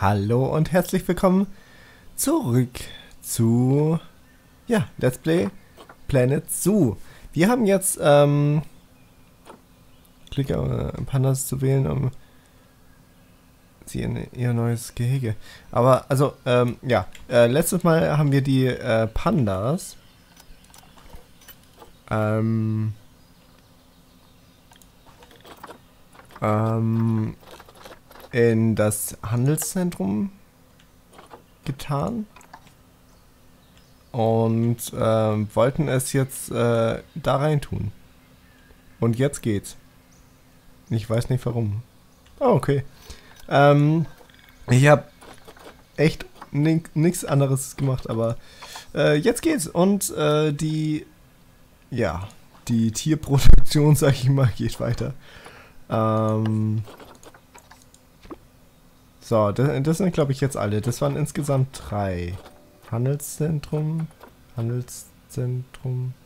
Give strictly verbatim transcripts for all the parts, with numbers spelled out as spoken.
Hallo und herzlich willkommen zurück zu ja, Let's Play Planet Zoo. Wir haben jetzt ähm, Klick auf Pandas zu wählen, um sie in ihr neues Gehege. Aber also ähm, ja, äh, letztes Mal haben wir die äh, Pandas ähm, ähm, in das Handelszentrum getan und ähm, wollten es jetzt äh, da rein tun. Und jetzt geht's. Ich weiß nicht warum. Oh, okay. Ähm, ich habe echt nichts anderes gemacht, aber äh, jetzt geht's. Und äh, die, ja, die Tierproduktion, sag ich mal, geht weiter. Ähm, so, das, das sind, glaube ich, jetzt alle. Das waren insgesamt drei. Handelszentrum, Handelszentrum.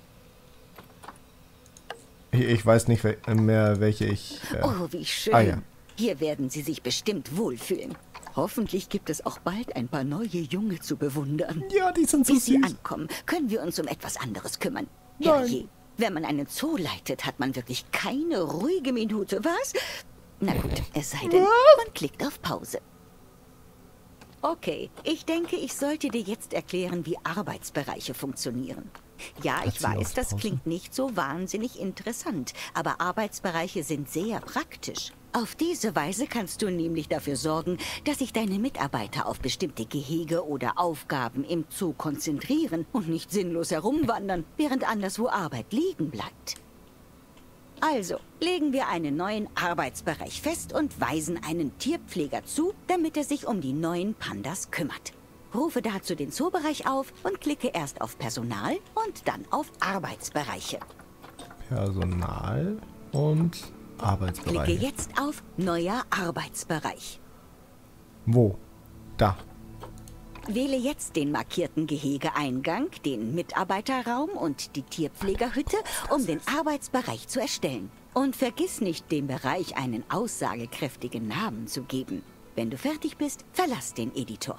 Ich, ich weiß nicht mehr, welche ich... Äh oh, wie schön. Ah, ja. Hier werden Sie sich bestimmt wohlfühlen. Hoffentlich gibt es auch bald ein paar neue Junge zu bewundern. Ja, die sind so Bis sie süß. ankommen, können wir uns um etwas anderes kümmern. Nein. Herrje, wenn man einen Zoo leitet, hat man wirklich keine ruhige Minute, was? Na gut, es sei denn, man klickt auf Pause. Okay, ich denke, ich sollte dir jetzt erklären, wie Arbeitsbereiche funktionieren. Ja, Hat ich sie auf weiß, das Pause? klingt nicht so wahnsinnig interessant, aber Arbeitsbereiche sind sehr praktisch. Auf diese Weise kannst du nämlich dafür sorgen, dass sich deine Mitarbeiter auf bestimmte Gehege oder Aufgaben im Zoo konzentrieren und nicht sinnlos herumwandern, während anderswo Arbeit liegen bleibt. Also, legen wir einen neuen Arbeitsbereich fest und weisen einen Tierpfleger zu, damit er sich um die neuen Pandas kümmert. Rufe dazu den Zoobereich auf und klicke erst auf Personal und dann auf Arbeitsbereiche. Personal und Arbeitsbereich. Klicke jetzt auf Neuer Arbeitsbereich. Wo? Da. Wähle jetzt den markierten Gehegeeingang, den Mitarbeiterraum und die Tierpflegerhütte, um den Arbeitsbereich zu erstellen. Und vergiss nicht, dem Bereich einen aussagekräftigen Namen zu geben. Wenn du fertig bist, verlass den Editor.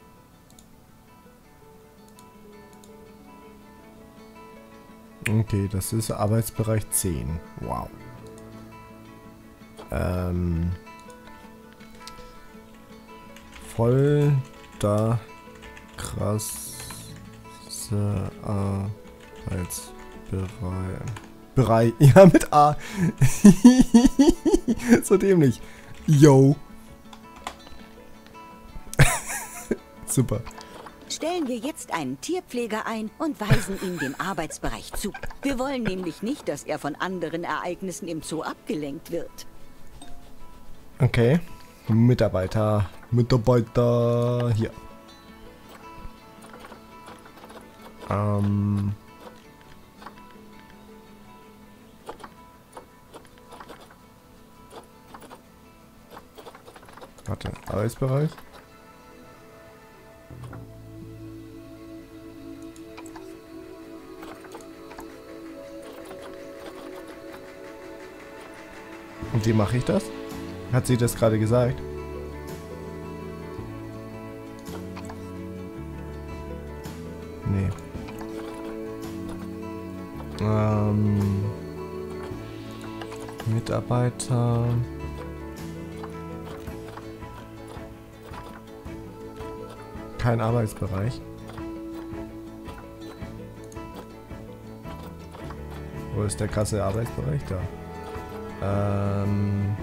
Okay, das ist Arbeitsbereich zehn. Wow. Ähm. Voll da krasse Arbeitsbereich. Bereich. Ja, mit A. So dämlich. Yo. Super. Stellen wir jetzt einen Tierpfleger ein und weisen ihm den Arbeitsbereich zu. Wir wollen nämlich nicht, dass er von anderen Ereignissen im Zoo abgelenkt wird. Okay. Mitarbeiter. Mitarbeiter. Hier. Ähm. Warte. Arbeitsbereich. Und wie mache ich das? Hat sie das gerade gesagt? Nee. Ähm, Mitarbeiter. Kein Arbeitsbereich. Wo ist der krasse Arbeitsbereich? Da. Ähm.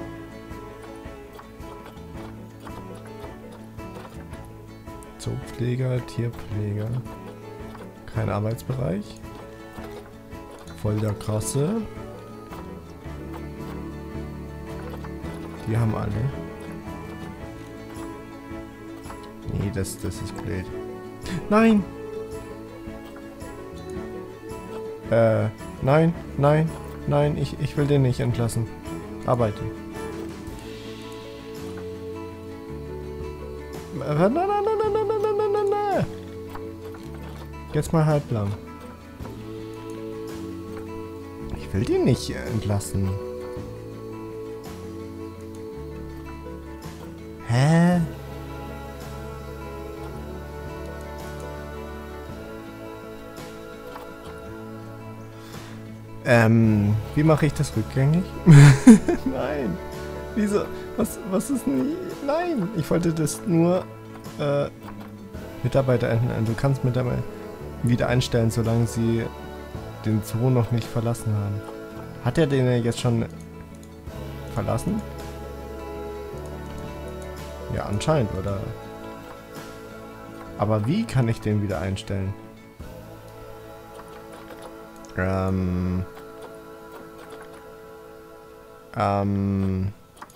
Zoopfleger, Tierpfleger. Kein Arbeitsbereich. Voll der krasse. Die haben alle. Nee, das, das ist blöd. Nein! Äh, nein, nein, nein, ich, ich will den nicht entlassen. Arbeite. Nein, nein, nein, nein, nein, nein, nein, nein, nein, nein. Jetzt mal halblang. Ich will den nicht entlassen. Hä? Ähm, wie mache ich das rückgängig? Nein. Wieso? Was, was ist denn... Nein, ich wollte das nur... Äh, Mitarbeiter ändern. Du kannst Mitarbeiter wieder einstellen, solange sie den Zoo noch nicht verlassen haben. Hat er den jetzt schon verlassen? Ja, anscheinend, oder? Aber wie kann ich den wieder einstellen? Ähm... Ähm...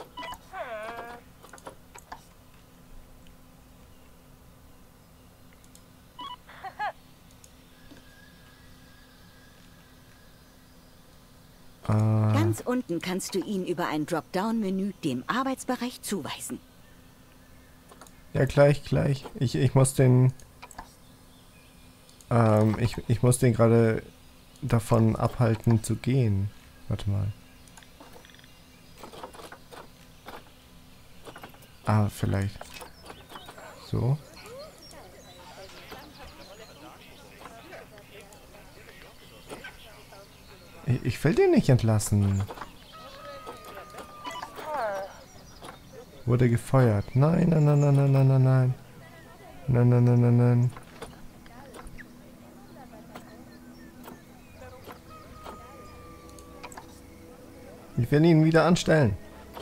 Ganz unten kannst du ihn über ein Dropdown-Menü dem Arbeitsbereich zuweisen. Ja, gleich, gleich. Ich, ich muss den... Ähm, ich, ich muss den gerade davon abhalten zu gehen. Warte mal. Ah, vielleicht. So. Ich, ich will den nicht entlassen. Wurde gefeuert. Nein, nein, nein, nein, nein, nein, nein, nein. Nein, nein, nein, nein, nein. Ich will ihn wieder anstellen.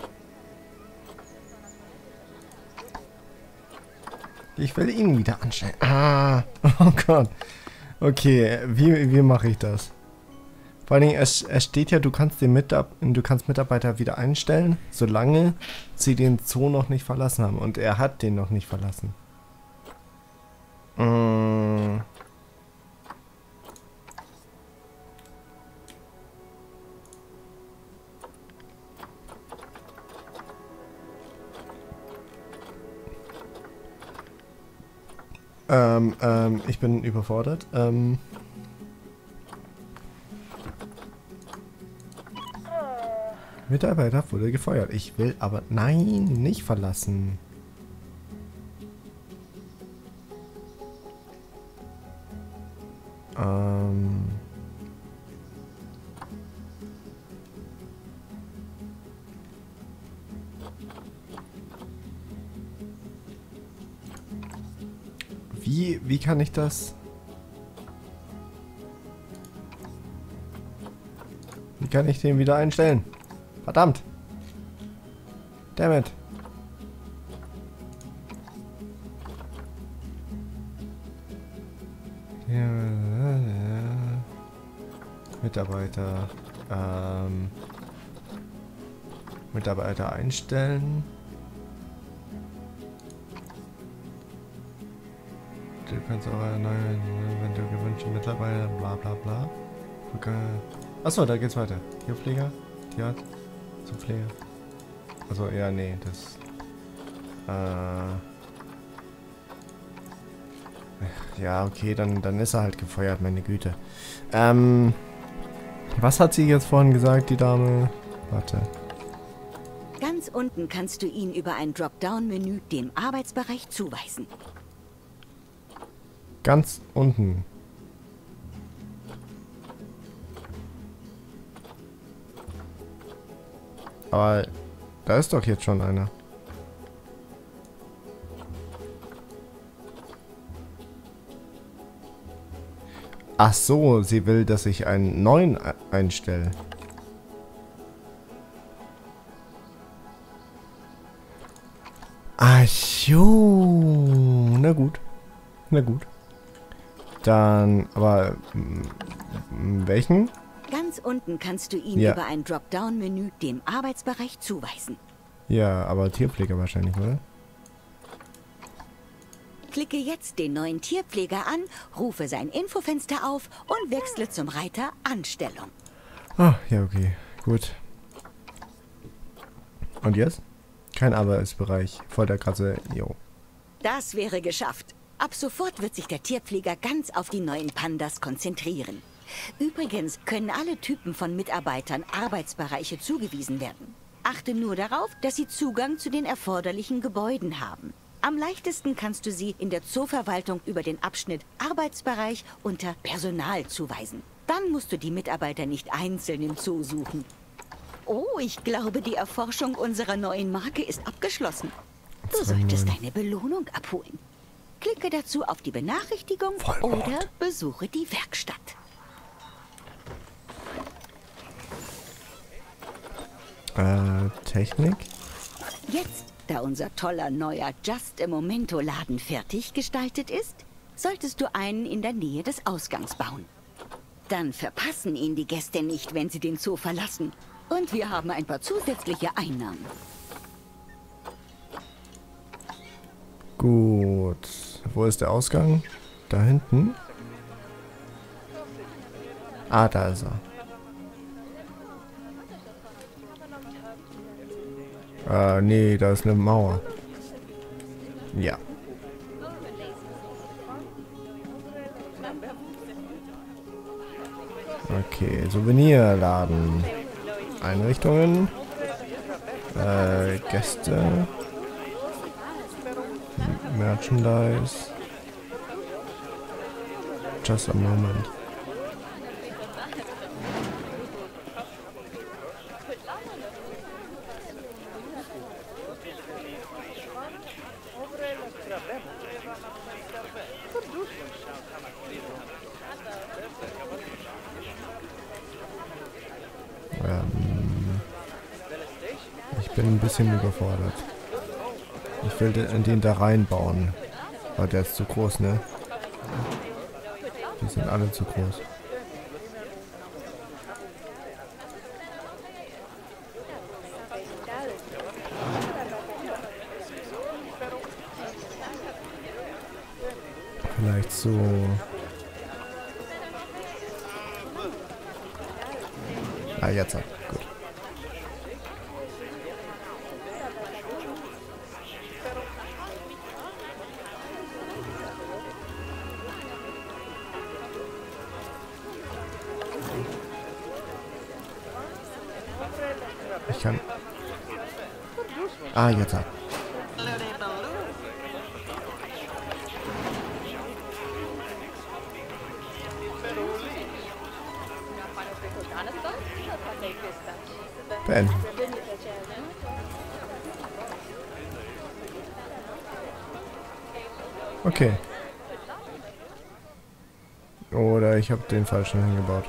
Ich will ihn wieder anstellen. Ah, oh Gott. Okay, wie, wie mache ich das? Vor allen Dingen, es, es steht ja, du kannst den Mitab du kannst Mitarbeiter wieder einstellen, solange sie den Zoo noch nicht verlassen haben. Und er hat den noch nicht verlassen. Mm. Ähm, ähm, ich bin überfordert. Ähm... Mitarbeiter wurde gefeuert. Ich will aber... Nein, nicht verlassen. Ähm... Wie, wie kann ich das... Wie kann ich den wieder einstellen? Verdammt! Dammit! Ja, ja. Mitarbeiter. Ähm, Mitarbeiter einstellen. Du kannst auch eine neue, wenn du gewünschte Mitarbeiter, bla bla bla. Okay. Achso, da geht's weiter. Tierpfleger, Tierarzt, zum Pfleger. Also ja, nee, das. Äh, ja, okay, dann, dann ist er halt gefeuert, meine Güte. Ähm, was hat sie jetzt vorhin gesagt, die Dame? Warte. Ganz unten kannst du ihn über ein Dropdown-Menü dem Arbeitsbereich zuweisen. Ganz unten. Aber da ist doch jetzt schon einer. Ach so, sie will, dass ich einen neuen einstelle. Ach so. Na gut. Na gut. Dann, aber welchen? Ganz unten kannst du ihn ja. über ein Dropdown-Menü dem Arbeitsbereich zuweisen. Ja, aber Tierpfleger wahrscheinlich, oder? Klicke jetzt den neuen Tierpfleger an, rufe sein Infofenster auf und wechsle zum Reiter Anstellung. Ah, ja, okay. Gut. Und jetzt? Kein Arbeitsbereich. Voll der krasse... Jo. Das wäre geschafft. Ab sofort wird sich der Tierpfleger ganz auf die neuen Pandas konzentrieren. Übrigens können alle Typen von Mitarbeitern Arbeitsbereiche zugewiesen werden. Achte nur darauf, dass sie Zugang zu den erforderlichen Gebäuden haben. Am leichtesten kannst du sie in der Zooverwaltung über den Abschnitt Arbeitsbereich unter Personal zuweisen. Dann musst du die Mitarbeiter nicht einzeln im Zoo suchen. Oh, ich glaube, die Erforschung unserer neuen Marke ist abgeschlossen. Du solltest deine Belohnung abholen. Klicke dazu auf die Benachrichtigung oder besuche die Werkstatt. Äh, Technik? Jetzt, da unser toller neuer Just-a-Momento-Laden fertig gestaltet ist, solltest du einen in der Nähe des Ausgangs bauen. Dann verpassen ihn die Gäste nicht, wenn sie den Zoo verlassen. Und wir haben ein paar zusätzliche Einnahmen. Gut. Wo ist der Ausgang? Da hinten? Ah, da ist er. Äh, nee, da ist eine Mauer. Ja. Okay, Souvenirladen. Einrichtungen. Äh, Gäste. Merchandise. Just a moment. Ähm, ich bin ein bisschen überfordert. Ich will den, den da reinbauen. Aber der ist zu groß, ne? Die sind alle zu groß. Vielleicht so. Ah, jetzt. Gut. Ich kann... Ah, jetzt. Beenden. Okay. Oder ich habe den falschen hingebaut.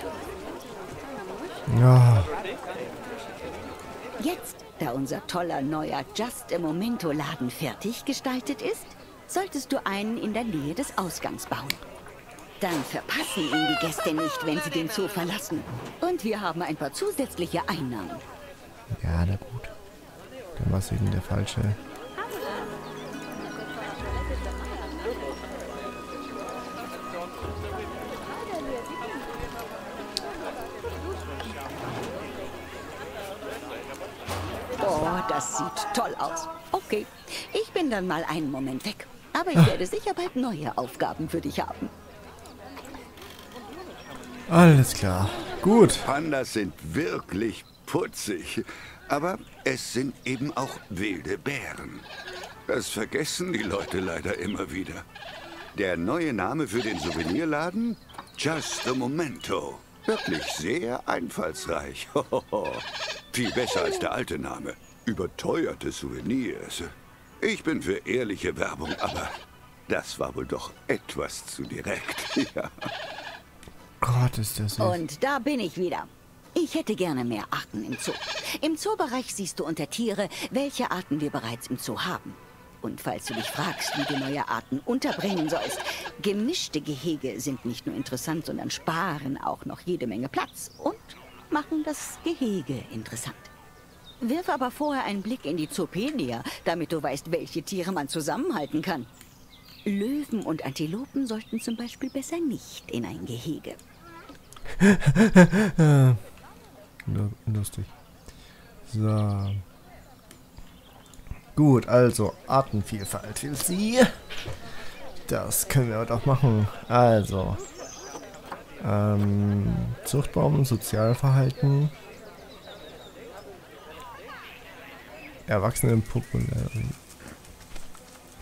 Ja. Jetzt, da unser toller neuer Just-a-Momento-Laden fertig gestaltet ist, solltest du einen in der Nähe des Ausgangs bauen. Dann verpassen ihn die Gäste nicht, wenn sie den Zoo verlassen. Und wir haben ein paar zusätzliche Einnahmen. Ja, na gut. Dann war es eben der falsche. Oh, das sieht toll aus. Okay, ich bin dann mal einen Moment weg. Aber ich werde sicher bald neue Aufgaben für dich haben. Alles klar. Gut. Pandas sind wirklich putzig. Aber es sind eben auch wilde Bären. Das vergessen die Leute leider immer wieder. Der neue Name für den Souvenirladen? Just a Momento. Wirklich sehr einfallsreich. Viel besser als der alte Name. Überteuerte Souvenirs. Ich bin für ehrliche Werbung, aber das war wohl doch etwas zu direkt. Ja. Gott, ist das süß. Und da bin ich wieder. Ich hätte gerne mehr Arten im Zoo. Im Zoobereich siehst du unter Tiere, welche Arten wir bereits im Zoo haben. Und falls du dich fragst, wie du neue Arten unterbringen sollst, gemischte Gehege sind nicht nur interessant, sondern sparen auch noch jede Menge Platz und machen das Gehege interessant. Wirf aber vorher einen Blick in die Zoopedia, damit du weißt, welche Tiere man zusammenhalten kann. Löwen und Antilopen sollten zum Beispiel besser nicht in ein Gehege. Lustig. So. Gut, also Artenvielfalt will sie. Das können wir doch machen. Also. Ähm, Zuchtbaum, Sozialverhalten. Erwachsene populären.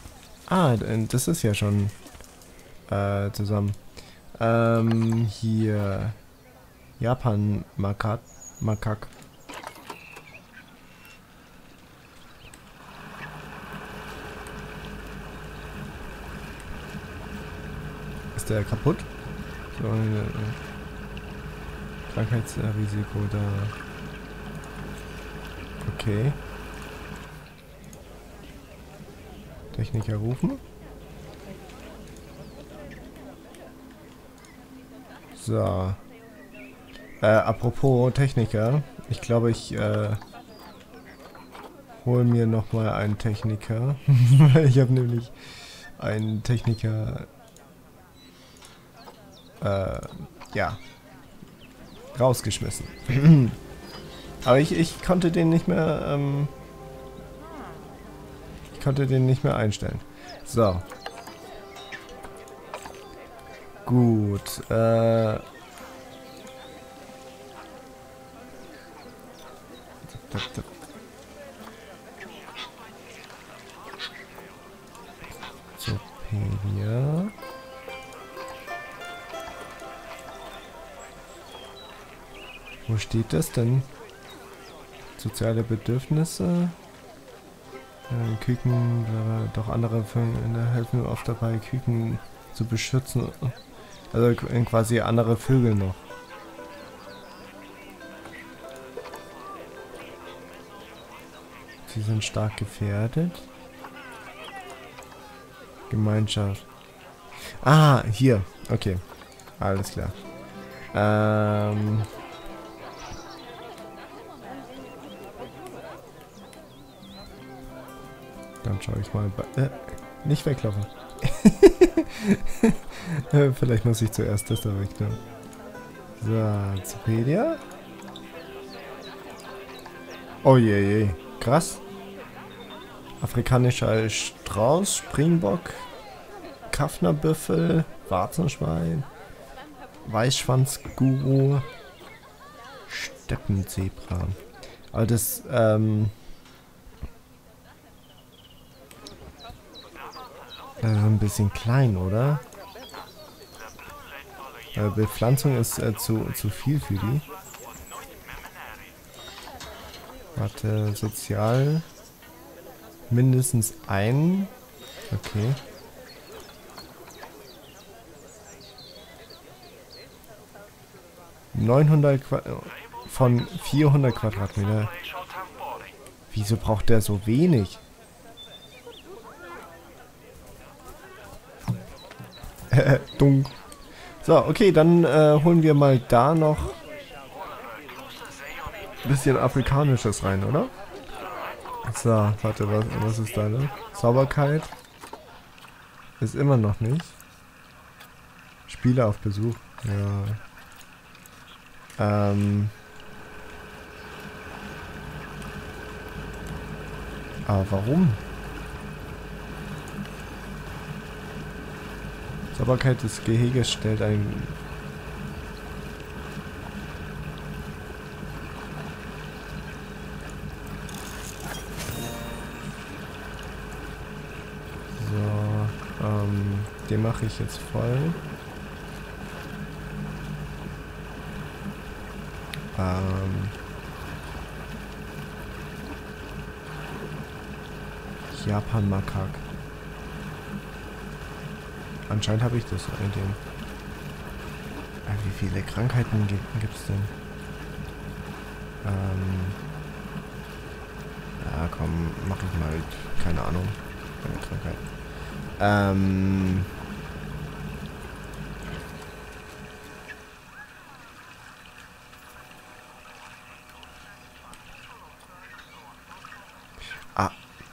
Ah, das ist ja schon äh, zusammen. Ähm, hier. Japan Makak. Makak. Ist der kaputt? So, äh, Krankheitsrisiko da. Okay. Techniker rufen. So. Äh, apropos Techniker. Ich glaube, ich äh, hole mir nochmal einen Techniker. Ich habe nämlich einen Techniker äh, ja rausgeschmissen. Aber ich, ich konnte den nicht mehr ähm, ich konnte den nicht mehr einstellen. So. Gut. Äh Zopedia. Wo steht das denn? Soziale Bedürfnisse? Äh, Küken, äh, doch andere Vögel helfen oft dabei, Küken zu beschützen. Also quasi andere Vögel noch. Sie sind stark gefährdet. Gemeinschaft. Ah, hier. Okay. Alles klar. Ähm. Dann schaue ich mal. Äh, nicht weglaufen. Vielleicht muss ich zuerst das da wegnehmen. So, Zopedia. Oh je, je. Krass. Afrikanischer Strauß, Springbock, Kaffnerbüffel, Warzenschwein, Weißschwanzguru, Steppenzebra. Aber das, ähm... das ist ein bisschen klein, oder? Äh, Bepflanzung ist äh, zu, zu viel für die. Warte, sozial... Mindestens ein. Okay. neunhundert Quad von vierhundert Quadratmeter. Wieso braucht der so wenig? Dumm. So, okay, dann äh, holen wir mal da noch ein bisschen Afrikanisches rein, oder? So, warte, was, was ist da, ne? Sauberkeit. Ist immer noch nicht. Spieler auf Besuch. Ja. Ähm. Aber warum? Sauberkeit des Geheges stellt ein... Ähm, den mache ich jetzt voll. Ähm. Japan Makak. Anscheinend habe ich das in dem. Äh, wie viele Krankheiten gibt es denn? Ähm. Ja, komm, mach ich mal. Keine Ahnung. Keine Krankheiten. Ähm. Ah.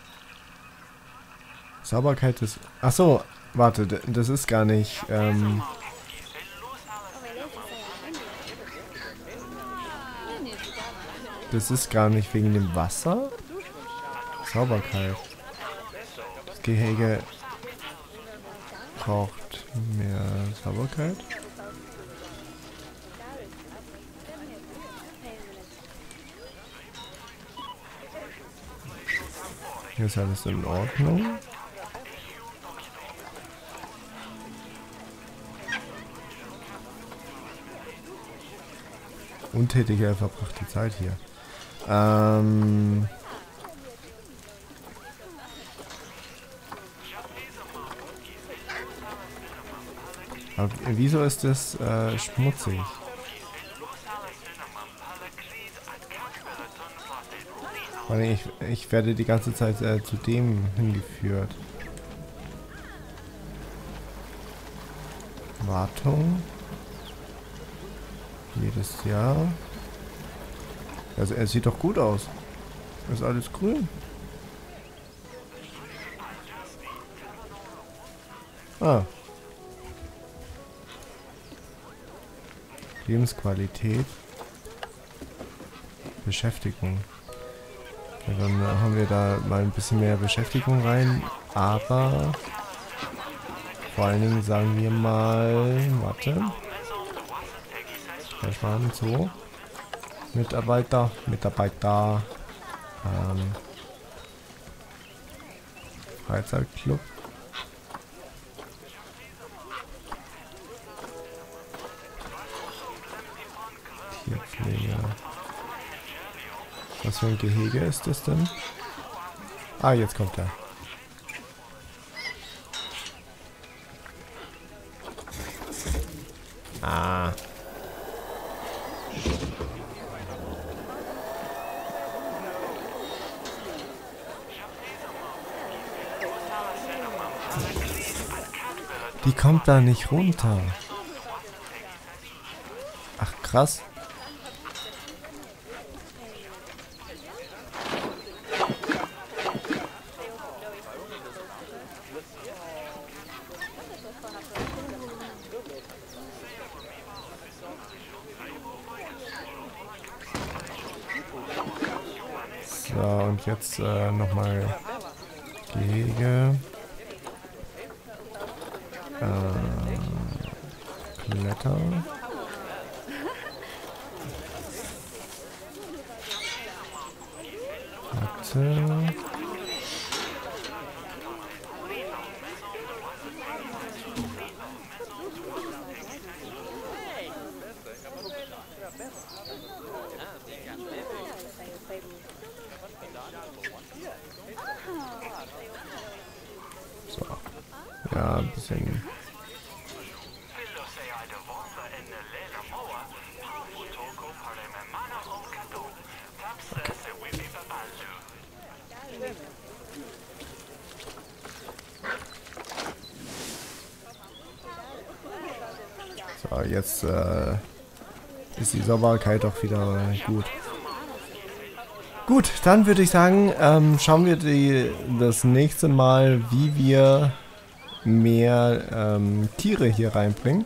Sauberkeit ist... Ach so, warte, das ist gar nicht... Ähm, das ist gar nicht wegen dem Wasser? Sauberkeit. Das Gehege... braucht mehr Sauberkeit. Hier ist alles in Ordnung. untätige verbrachte Zeit hier. Ähm... Aber wieso ist das äh, schmutzig? Weil ich, ich werde die ganze Zeit äh, zu dem hingeführt. Wartung. Jedes Jahr. Also er sieht doch gut aus. Ist alles grün. Ah. Lebensqualität. Beschäftigung. Ja, dann haben wir da mal ein bisschen mehr Beschäftigung rein. Aber vor allen Dingen sagen wir mal, warte. Das waren so. Mitarbeiter, Mitarbeiter. Ähm, Freizeitclub. Tierpflege. Was für ein Gehege ist das denn? Ah, jetzt kommt er. Ah. Die kommt da nicht runter. Ach, krass. So, und jetzt äh, nochmal Gehege. Äh, Kletter. Warte. So. Ja, ein bisschen. Okay. So, jetzt äh, ist die Sauberkeit auch wieder gut. Gut, dann würde ich sagen, ähm, schauen wir die, das nächste Mal, wie wir mehr ähm, Tiere hier reinbringen.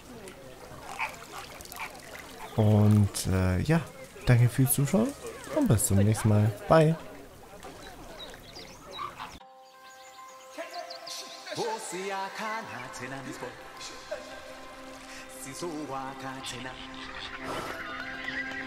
Und äh, ja, danke fürs Zuschauen und bis zum nächsten Mal. Bye. Siso wakachena